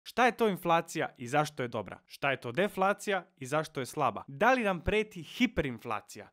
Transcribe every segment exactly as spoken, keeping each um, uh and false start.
Šta je to inflacija i zašto je dobra? Šta je to deflacija i zašto je slaba? Da li nam preti hiperinflacija?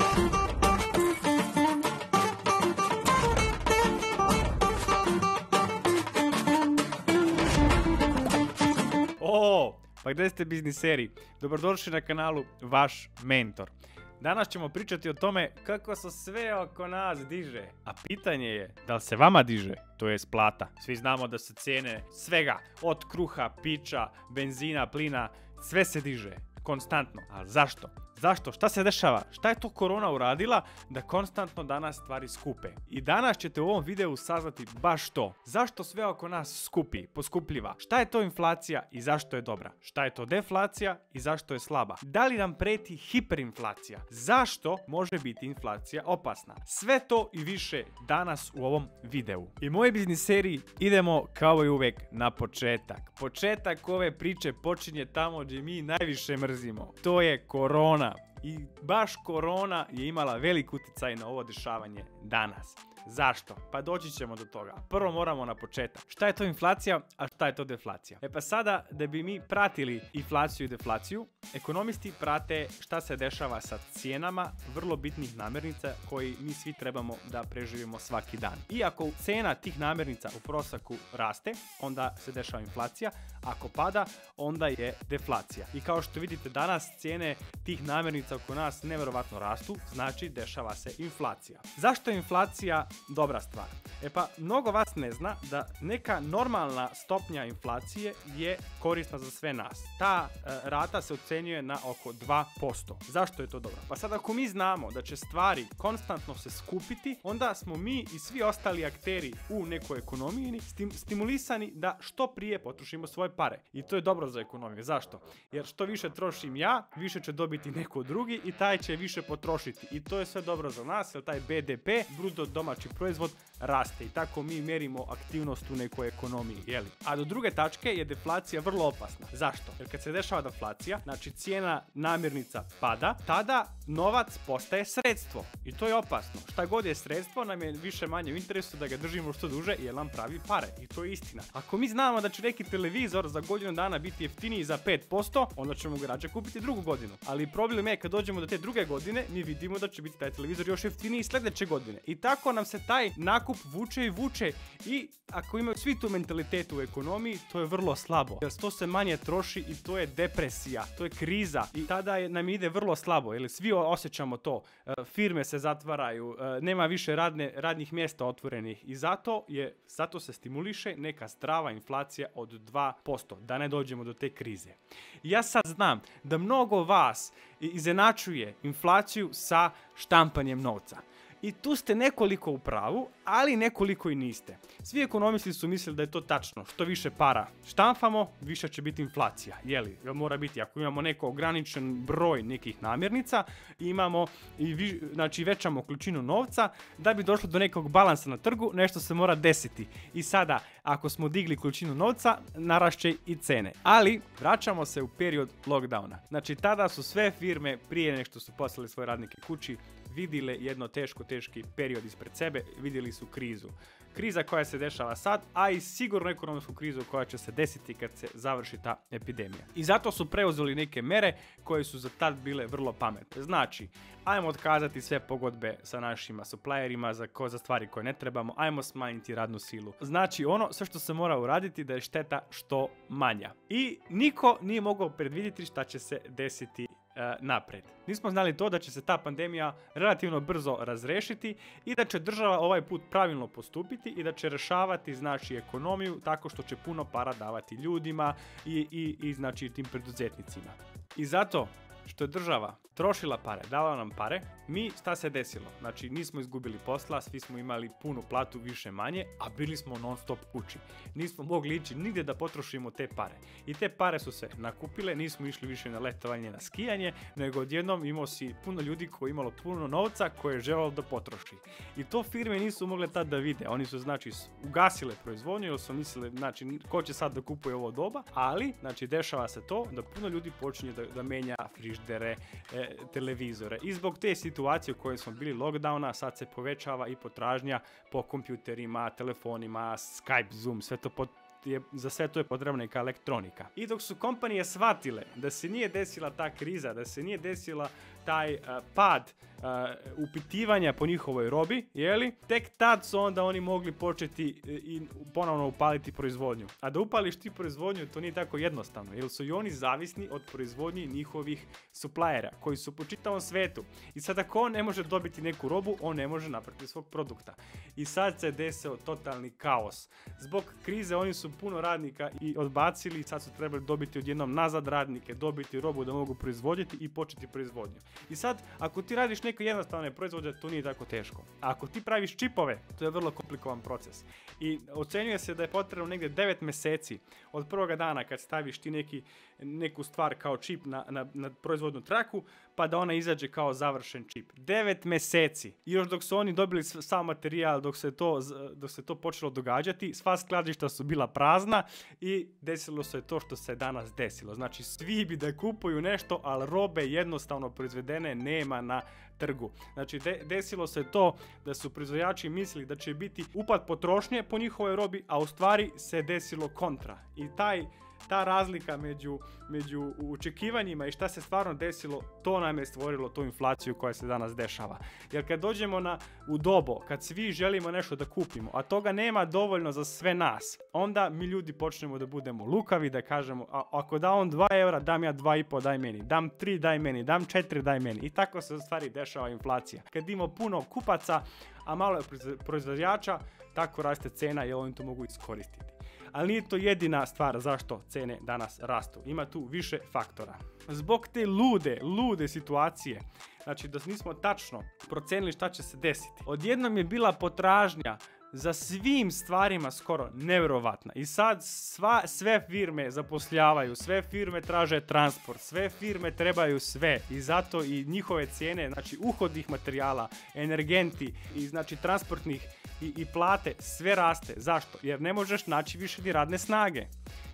O, pa gdje ste bizniseri? Dobrodošli na kanalu Vaš mentor. Danas ćemo pričati o tome kako se sve oko nas diže. A pitanje je da li se vama diže, to jest plata. Svi znamo da se cijene svega, od kruha, pića, benzina, plina, sve se diže konstantno. A zašto? Zašto? Šta se dešava? Šta je to korona uradila da konstantno danas stvari skupe? I danas ćete u ovom videu saznati baš to. Zašto sve oko nas skupi, poskupljiva? Šta je to inflacija i zašto je dobra? Šta je to deflacija i zašto je slaba? Da li nam preti hiperinflacija? Zašto može biti inflacija opasna? Sve to i više danas u ovom videu. I moji bizniseri, idemo kao i uvek na početak. Početak ove priče počinje tamo gdje mi najviše mrzimo. To je korona. I baš korona je imala velik utjecaj na ovo dešavanje danas. Zašto? Pa doći ćemo do toga. Prvo moramo na početak. Šta je to inflacija, a šta je to deflacija? E pa sada, da bi mi pratili inflaciju i deflaciju, ekonomisti prate šta se dešava sa cijenama vrlo bitnih namirnica koji mi svi trebamo da preživimo svaki dan. I ako cena tih namirnica u prosjeku raste, onda se dešava inflacija. Ako pada, onda je deflacija. I kao što vidite danas, cijene tih namirnica oko nas nevjerovatno rastu, znači dešava se inflacija. Zašto je inflacija dobra stvar? E pa, mnogo vas ne zna da neka normalna stopnja inflacije je korisna za sve nas. Ta e, rata se ocenjuje na oko dva posto. Zašto je to dobro? Pa sad ako mi znamo da će stvari konstantno se skupiti, onda smo mi i svi ostali akteri u nekoj ekonomiji stim, stimulisani da što prije potrošimo svoje pare. I to je dobro za ekonomiju. Zašto? Jer što više trošim ja, više će dobiti neko drugi i taj će više potrošiti. I to je sve dobro za nas, jer taj B D P, bruto domaći proizvod, raste. I tako mi mjerimo aktivnost u nekoj ekonomiji. Jeli? A do druge tačke je deflacija vrlo opasna. Zašto? Jer kad se dešava deflacija, znači cijena namirnica pada, tada novac postaje sredstvo. I to je opasno. Šta god je sredstvo, nam je više manje u interesu da ga držimo što duže jer nam pravi pare. I to je istina. Ako mi znamo da će neki televizor za godinu dana biti jeftiniji za pet posto, onda ćemo ga rađe kupiti drugu godinu. Ali problem je kad dođemo do te druge godine, mi vidimo da će biti taj televizor još jeftiniji sljedeće godine. I tako nam se taj nakup vuče i vuče. I ako imaju svi tu mentalitetu u ekonomiji, to je vrlo slabo. Jer to se manje troši i to je depresija, to je kriza. I tada je, nam ide vrlo slabo, jer svi osjećamo to. E, firme se zatvaraju, e, nema više radne, radnih mjesta otvorenih. I zato, je, zato se stimuliše neka zdrava inflacija od dva posto, da ne dođemo do te krize. Ja sad znam da mnogo vas izjednačuje inflaciju sa štampanjem novca. I tu ste nekoliko u pravu, ali nekoliko i niste. Svi ekonomisti su mislili da je to tačno. Što više para štampamo, više će biti inflacija. Jeli? Mora biti, ako imamo neko ograničen broj nekih namirnica, imamo i vi, znači većamo količinu novca, da bi došlo do nekog balansa na trgu, nešto se mora desiti. I sada, ako smo digli količinu novca, narašće i cene. Ali, vraćamo se u period lockdowna. Znači, tada su sve firme, prije nego što su poslali svoje radnike kući, vidjeli jedno teško, teški period ispred sebe, vidjeli su krizu. Kriza koja se dešava sad, a i sigurno ekonomsku krizu koja će se desiti kad se završi ta epidemija. I zato su preuzeli neke mere koje su za tad bile vrlo pametne. Znači, ajmo otkazati sve pogodbe sa našima supplierima za, za stvari koje ne trebamo, ajmo smanjiti radnu silu. Znači, ono sve što se mora uraditi da je šteta što manja. I niko nije mogao predvidjeti šta će se desiti napred. Nismo znali to da će se ta pandemija relativno brzo razrešiti i da će država ovaj put pravilno postupiti i da će rešavati znači ekonomiju tako što će puno para davati ljudima i, i, i znači tim preduzetnicima. I zato što je država trošila pare, dala nam pare, mi šta se desilo? Znači nismo izgubili posla, svi smo imali punu platu više manje, a bili smo non stop kući. Nismo mogli ići nigdje da potrošimo te pare. I te pare su se nakupile, nismo išli više na letovanje, na skijanje, nego odjednom imao si puno ljudi koji imalo puno novca koje je želalo da potroši. I to firme nisu mogle tad da vide. Oni su znači ugasile proizvodnju jer su mislili znači ko će sad da kupuje ovo doba, ali znači dešava se to da puno ljudi počinje da, da menja frižidere, e, televizore. I zbog te situacije u kojoj smo bili lockdowna, sad se povećava i potražnja po kompjuterima, telefonima, Skype, Zoom, sve to pot, je, za sve to je potrebna neka elektronika. I dok su kompanije shvatile da se nije desila ta kriza, da se nije desila taj uh, pad uh, upitivanja po njihovoj robi, jeli, tek tad su onda oni mogli početi i ponovno upaliti proizvodnju. A da upališ ti proizvodnju, to nije tako jednostavno, jer su i oni zavisni od proizvodnje njihovih suppliera, koji su po čitavom svetu. I sad ako on ne može dobiti neku robu, on ne može napraviti svog produkta. I sad se desio totalni kaos. Zbog krize oni su puno radnika i odbacili i sad su trebali dobiti odjednom nazad radnike, dobiti robu da mogu proizvoditi i početi proizvodnju. I sad, ako ti radiš neke jednostavne proizvode, to nije tako teško. A ako ti praviš čipove, to je vrlo komplikovan proces. I ocenjuje se da je potrebno negdje devet mjeseci od prvoga dana kad staviš ti neki, neku stvar kao čip na, na, na proizvodnu traku, pa da ona izađe kao završen čip. devet mjeseci. I još dok su oni dobili sam materijal, dok se to, dok se to počelo događati, sva skladišta su bila prazna i desilo se to što se danas desilo. Znači, svi bi da kupuju nešto, ali robe jednostavno proizvedene nema na trgu. Znači, de, desilo se to da su proizvođači mislili da će biti upad potrošnje po njihovoj robi, a u stvari se desilo kontra. I taj Ta razlika među, među očekivanjima i šta se stvarno desilo, to nam je stvorilo tu inflaciju koja se danas dešava. Jer kad dođemo na, u dobo, kad svi želimo nešto da kupimo, a toga nema dovoljno za sve nas, onda mi ljudi počnemo da budemo lukavi, da kažemo, a, ako da on dva eura, dam ja dva i po, daj meni, dam tri, daj meni, dam četiri, daj meni. I tako se u stvari dešava inflacija. Kad imamo puno kupaca, a malo je proizvođača, tako raste cena i oni to mogu iskoristiti. Ali nije to jedina stvar zašto cene danas rastu. Ima tu više faktora. Zbog te lude, lude situacije, znači da nismo tačno procenili šta će se desiti. Odjednom je bila potražnja za svim stvarima skoro nevjerovatna. I sad sva, sve firme zapošljavaju, sve firme traže transport, sve firme trebaju sve. I zato i njihove cijene, znači uhodnih materijala, energenti i znači transportnih i, i plate, sve raste. Zašto? Jer ne možeš naći više ni radne snage.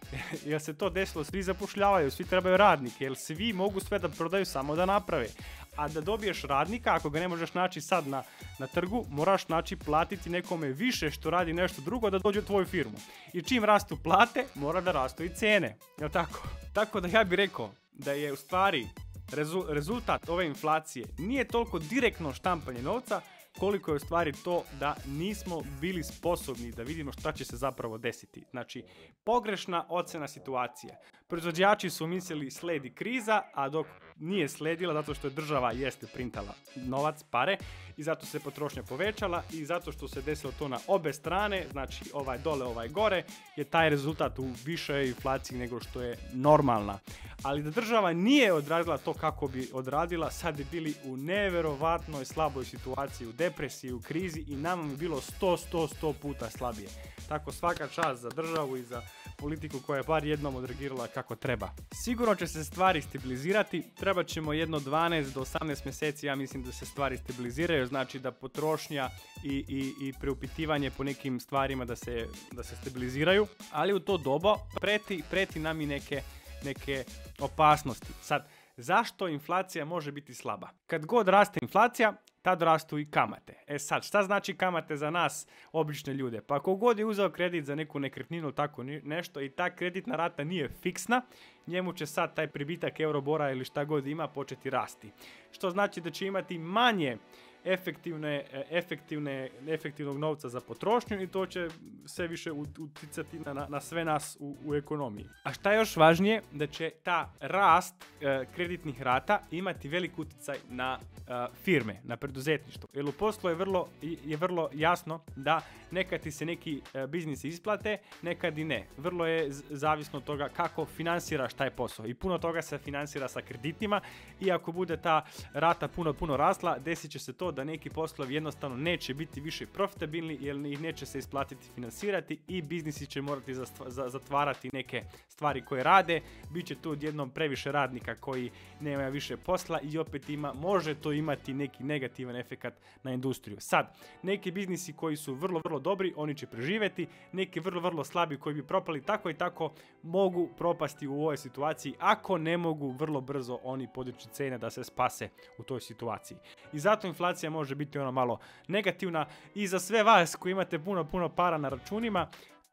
Jer se to desilo, svi zapošljavaju, svi trebaju radnike, jer svi mogu sve da prodaju samo da naprave. A da dobiješ radnika, ako ga ne možeš naći sad na, na trgu, moraš naći platiti nekome više što radi nešto drugo da dođe u tvoju firmu. I čim rastu plate, mora da rastu i cijene. Jel tako? Tako da ja bih rekao da je u stvari rezu, rezultat ove inflacije nije toliko direktno štampanje novca, koliko je u stvari to da nismo bili sposobni da vidimo šta će se zapravo desiti. Znači, pogrešna ocjena situacije. Proizvođači su mislili sledi kriza, a dok nije sledila zato što je država jeste printala novac, pare, i zato se potrošnja povećala i zato što se desilo to na obe strane, znači ovaj dole, ovaj gore, je taj rezultat u višoj inflaciji nego što je normalna. Ali da država nije odradila to kako bi odradila, sad bi bili u neverovatnoj slaboj situaciji, u depresiji, u krizi i nama bi bilo sto, sto, sto puta slabije. Tako svaka čast za državu i za politiku koja je bar jednom odreagirala kako treba. Sigurno će se stvari stabilizirati, treba ćemo jedno dvanaest do osamnaest mjeseci, ja mislim da se stvari stabiliziraju, znači da potrošnja i, i, i preupitivanje po nekim stvarima da se, da se stabiliziraju, ali u to doba preti, preti nam i neke, neke opasnosti. Sad, zašto inflacija može biti slaba? Kad god raste inflacija, tad rastu i kamate. E sad, šta znači kamate za nas, obične ljude? Pa ako god je uzeo kredit za neku nekretninu, tako nešto, i ta kreditna rata nije fiksna, njemu će sad taj pribitak Eurobora ili šta god ima početi rasti. Što znači da će imati manje efektivne, efektivne, efektivnog novca za potrošnju i to će sve više uticati na, na sve nas u, u ekonomiji. A šta je još važnije, da će ta rast e, kreditnih rata imati velik uticaj na e, firme, na preduzetništvo. Jer u poslu je vrlo, je vrlo jasno da nekad ti se neki e, biznisi isplate, nekad i ne. Vrlo je zavisno od toga kako finansiraš taj posao i puno toga se finansira sa kreditima i ako bude ta rata puno, puno rasla, desit će se to da neki poslovi jednostavno neće biti više profitabilni jer ih neće se isplatiti finansirati i biznisi će morati zatvarati neke stvari koje rade. Biće tu odjednom previše radnika koji nemaju više posla i opet ima, može to imati neki negativan efekat na industriju. Sad, neki biznisi koji su vrlo, vrlo dobri, oni će preživjeti, neki vrlo, vrlo slabi koji bi propali tako i tako mogu propasti u ovoj situaciji ako ne mogu vrlo brzo oni podići cene da se spase u toj situaciji. I zato inflacija može biti ono malo negativna i za sve vas koji imate puno, puno para na računima,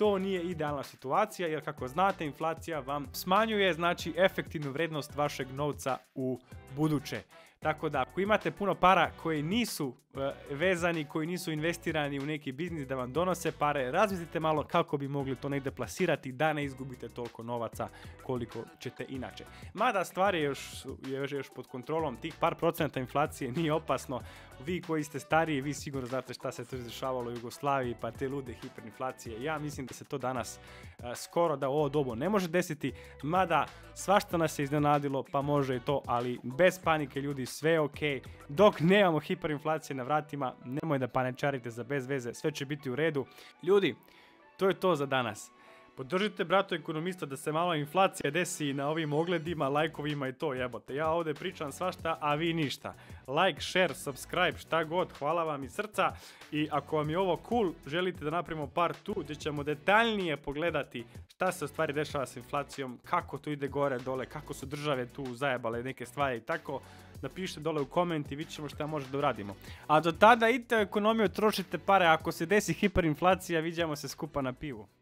to nije idealna situacija, jer kako znate, inflacija vam smanjuje, znači, efektivnu vrednost vašeg novca u buduće. Tako da, ako imate puno para koji nisu uh, vezani, koji nisu investirani u neki biznis da vam donose pare, razmislite malo kako bi mogli to negdje plasirati da ne izgubite toliko novaca koliko ćete inače. Mada stvar je još, je još, još pod kontrolom, tih par procenta inflacije nije opasno. Vi koji ste stariji, vi sigurno znate šta se to izdešavalo u Jugoslaviji, pa te lude hiperinflacije. Ja mislim da se to danas uh, skoro da u ovo dobu ne može desiti, mada svašta nas je iznenadilo, pa može i to, ali bez panike ljudi, sve je ok. Dok nemamo hiperinflacije na vratima, nemoj da paničarite za bez veze, sve će biti u redu. Ljudi, to je to za danas. Podržite brato ekonomista da se malo inflacija desi na ovim ogledima, lajkovima i to, jebote. Ja ovdje pričam svašta, a vi ništa. Like, share, subscribe, šta god, hvala vam iz srca. I ako vam je ovo cool, želite da napravimo part two gdje ćemo detaljnije pogledati šta se u stvari dešava s inflacijom, kako to ide gore, dole, kako su države tu zajebale neke stvari i tako, napišite dole u koment i vidjet ćemo šta može da uradimo. A do tada idite u ekonomiju, trošite pare, ako se desi hiperinflacija, vidimo se skupa na pivu.